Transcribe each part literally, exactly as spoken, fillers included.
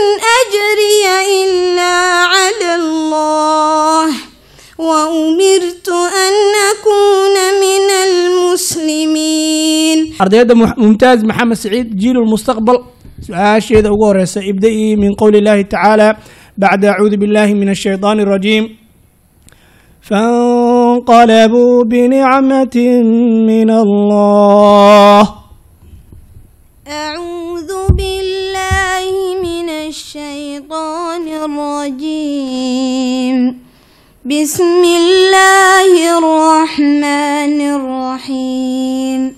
أجري إلا على الله وأمرت أن أكون من المسلمين. أرديد ممتاز محمد سعيد جيل المستقبل. سؤال شيء أقول سيبدأ من قول الله تعالى بعد أعوذ بالله من الشيطان الرجيم فانقلبوا بنعمة من الله. أعوذ بالله من الشيطان الرجيم. بسم الله الرحمن الرحيم.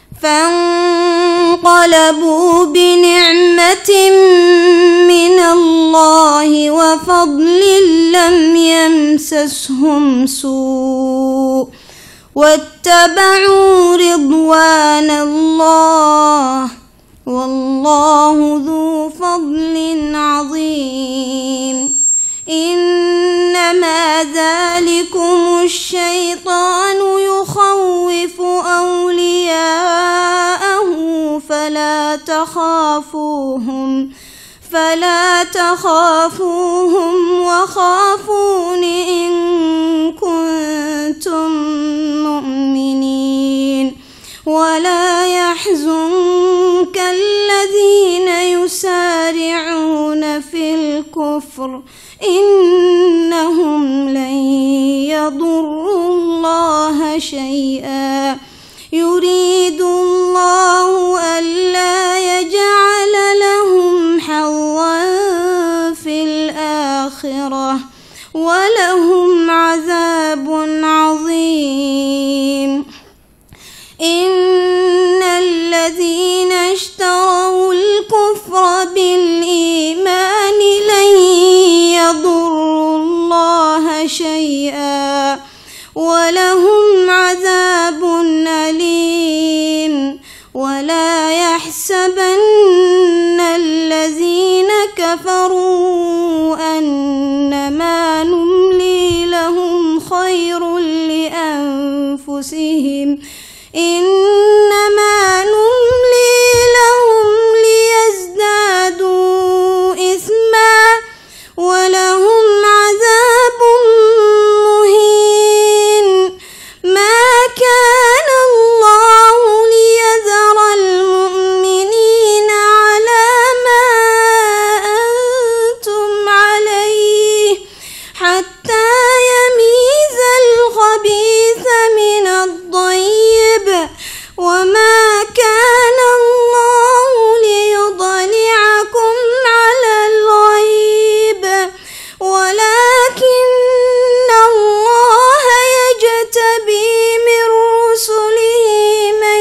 فانقلبوا بنعمة من الله وفضل لم يمسسهم سوء واتبعوا رضوان الله والله ذو فضل عظيم. إنما ذلكم الشيطان يخوف أولياءه فلا تخافوهم فلا تخافوهم وخافون إن كنتم مؤمنين. ولا يحزنك الذين يسارعون في الكفر إنهم لن يضروا الله شيئا يريد الله ألا يجعل لهم حظا في الآخرة ولهم عذاب عظيم. إن الذين اشتروا الكفر بالإيمان لن يضروا الله شيئا ولهم عذاب أليم. ولا يحسبن الذين كفروا أنما نملي لهم خير لأنفسهم إنما نملي لهم ليزدادوا إثما ولهم عذاب مهين. ما كان الله ليذر المؤمنين على ما أنتم عليه حتى يميز الخبيث من الطيب وما كان الله ليطلعكم على الغيب ولكن الله يجتبي من رسله من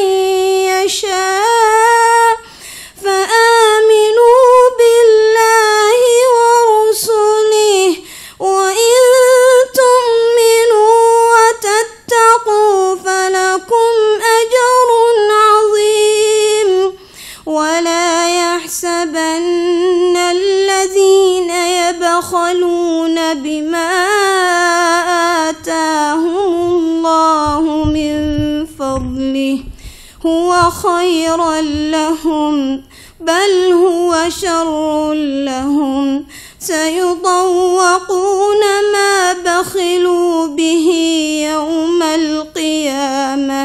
يشاء فآمنوا بالله ورسله وإن تؤمنوا وتتقوا فلكم أجر عظيم. ولا يحسبن الذين يبخلون بما آتاهم الله من فضله هو خيرا لهم بل هو شر لهم سيطوقون ما بخلوا به يوم القيامة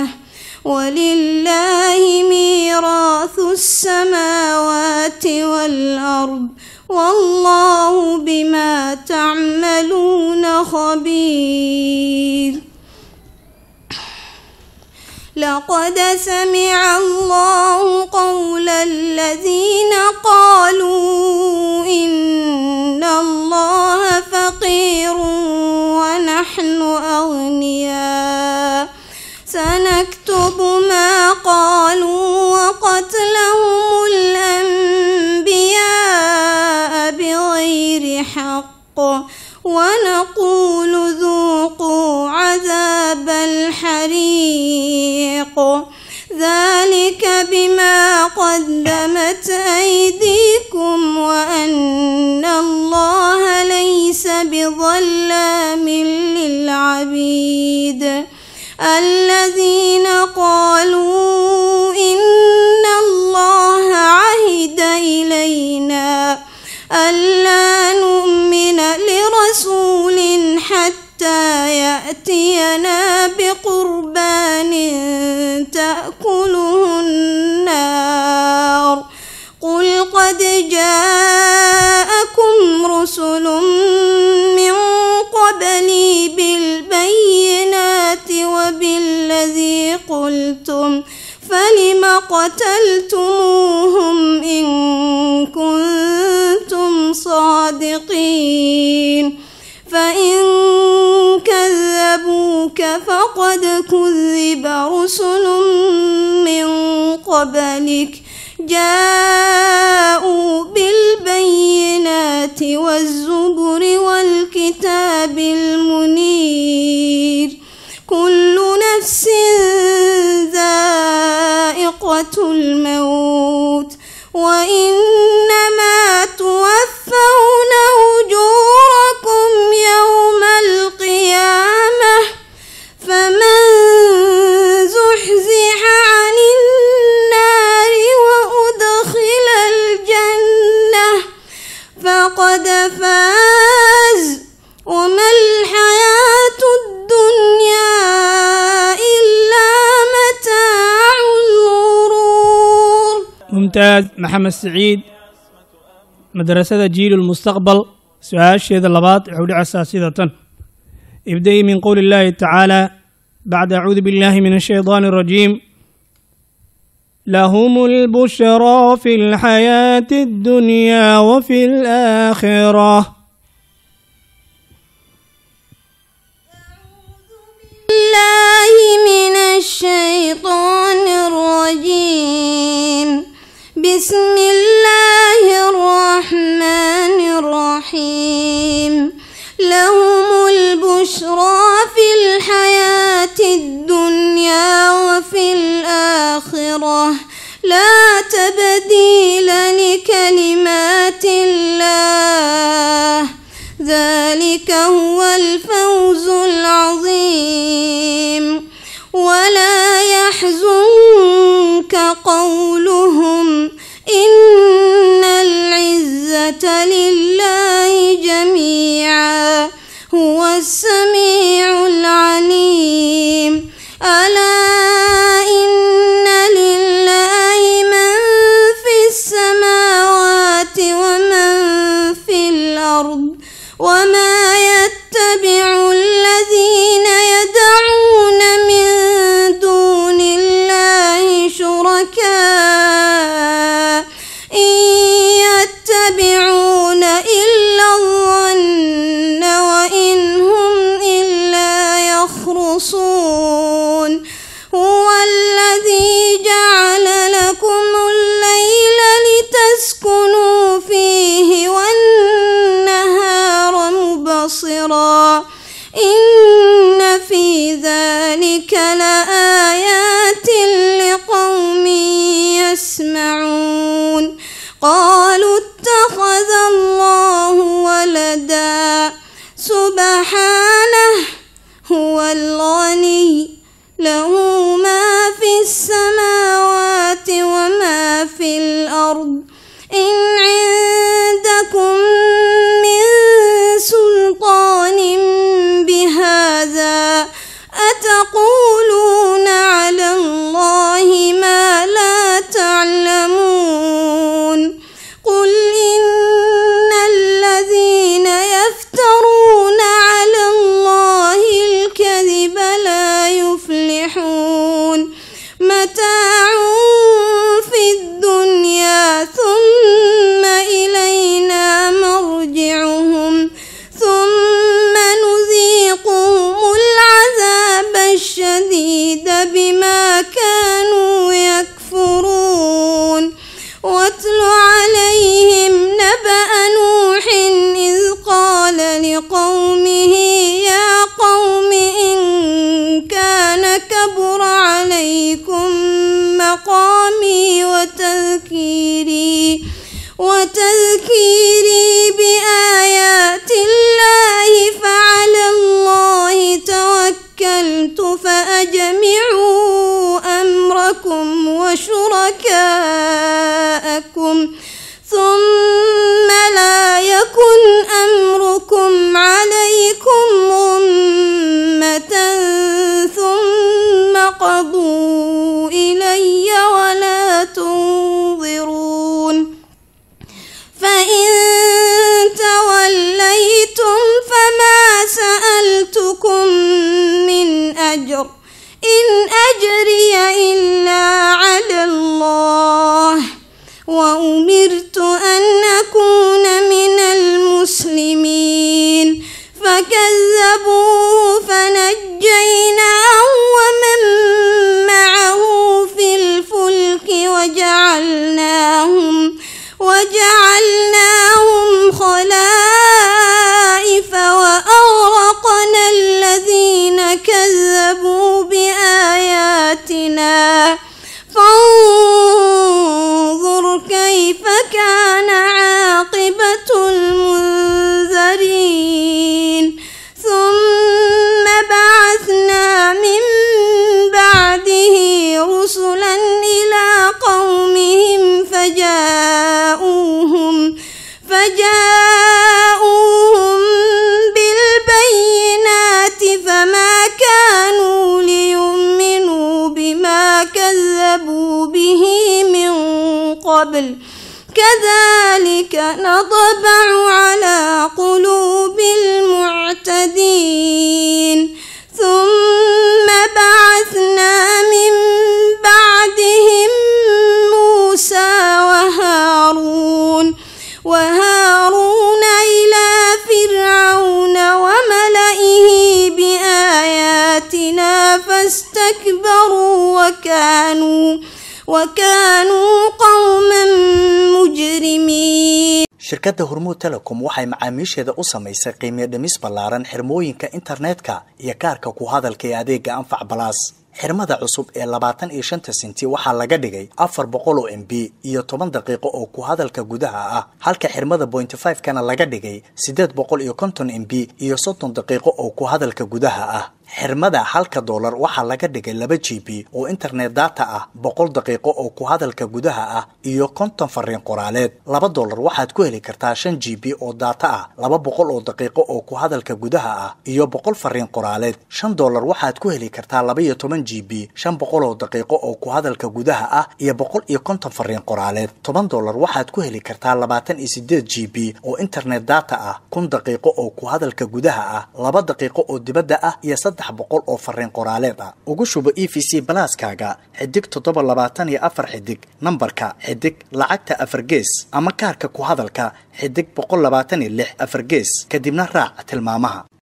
ولله ميراث السماوات والأرض والله بما تعملون خبير. لقد سمع الله قول الذين قالوا إن الله فقير ونحن أغنياء سنكتب ما قالوا وقتلهم الأنبياء بغير حق ونقول ذوقوا عذاب الحريق ذلك بما قدمت أيديكم وأن الله ليس بظلام للعبيد. الذين قالوا إن الله عهد إلينا ألا نؤمن لرسول حتى يأتينا بقربان تأكله النار قل قد جاءكم رسل من قبلي بالبينات وبالذي قلتم فلم قتلتموهم إن كنتم صادقين فإن كذبوك فقد كذب رسل من قبلك جاءوا بالبينات والزبر والكتاب المنير كل نفس ذائقة الموت وإنما توفون أجوركم يوم القيامة فمن زحزح عن النار وأدخل الجنة فقد فاز وما الحياة الدنيا إلا متاع الغرور. ممتاز محمد سعيد مدرسة جيل المستقبل. سؤال شيء اللبات عود أساسية ابدأي من قول الله تعالى بعد أعوذ بالله من الشيطان الرجيم لهم البشرى في الحياة الدنيا وفي الآخرة. بالله من الشيطان الرجيم بسم الله الرحمن الرحيم لهم البشرى في الحياة الدنيا وفي الآخرة لا تبديل لكلمات الله ذلك هو الفوز العظيم ولا يحزنك قولهم إن العزة لله جميعا هو السميع العليم ألا إن لله من في السماوات ومن في الأرض وما يتبع الذين يدعون من دون الله شركاء إن يتبعون إلا الظن وإن هم إلا يخرصون هو الذي جعل لكم الليل لتسكنوا فيه والنهار مبصرا إن في ذلك لآيات لقوم يسمعون قالوا اتخذ الله ولدا سبحانه هو الغني له ما في السماوات وما في الأرض إن عندكم من سلطان بهذا أتقولون على الله ما لا تعلمون قل إن الذين يفترون على الله الكذب لا يفلحون متاع في الدنيا ثم إلينا مرجعهم ثم نذيقهم العذاب الشديد بما كانوا يكفرون واتل عليهم نبأ نوح إذ قال لقومه يا قوم إن كان كبر عليكم مقامي وتذكيري وتذكيري بآيات الله فعلى الله توكلت فأجمعوا أمركم وشركاءكم ثم لا يكن أمركم عليكم غمة ثم قضوا إلي ولا تنظرون فإن توليتم فما سألتكم من أجر إن أجري إلا على الله وأمرت أن أكون من المسلمين فكذبوه فنجيناه ومن معه في الفلك وجعلناهم وجعلناهم خلائف وأغرقنا الذين كذبوا بآياتنا فانظر كيف كان عاقبة المنذرين ثم بعثنا من بعده رسلا إلى قومهم فجاءوهم فجاءوهم بالبينات فما كانوا ليؤمنوا بما كذبوا به من قبل كذلك نطبع على قلوب المعتدين ثم بعثنا من بعدهم موسى وهارون وهارون إلى فرعون وملئه بآياتنا فاستكبروا وكانوا وكانوا قوما مجرمين. shirkadda Hormuud Telecom waxay macaamiisheeda u samaysay qiimo dhimis ballaaran xirmooyinka internetka iyo kaarka ku hadalka ee adeega Anfac Plus. xirmada cusub ee labaatan iyo shan senti waxaa laga dhigay afar boqol oo M B iyo toban daqiiqo oo ku hadalka gudaha ah halka xirmada point five kana laga dhigay siddeed boqol iyo konton M B iyo soddon daqiiqo oo ku hadalka gudaha ah xirmada halka dollar waxaa laga dhigay laba G B oo internet data ah boqol daqiiqo oo ku hadalka gudaha ah iyo konton fariin qoraaleed laba dollar waxaad ku heli kartaa shan G B oo data ah laba boqol oo daqiiqo oo ku hadalka gudaha ah iyo boqol fariin qoraaleed shan dollar waxaad ku heli kartaa laba iyo toban G B shan boqol oo daqiiqo oo ku hadalka gudaha ah iyo boqol iyo konton fariin qoraaleed toban dollar waxaad ku heli kartaa labaatan iyo siddeed G B oo internet data ah kun daqiiqo oo ku hadalka gudaha ah laba daqiiqo oo dibadda ah iyo boqol oo fariin qoraaleed ah ugu shubo E V C Plus-kaaga xidig toddoba labaatan iyo afar xidig nambarka xidig lacagta afar gees ama kaarka ku hadalka xidig boqol labaatan iyo lix afar gees kadibna raac tilmaamaha.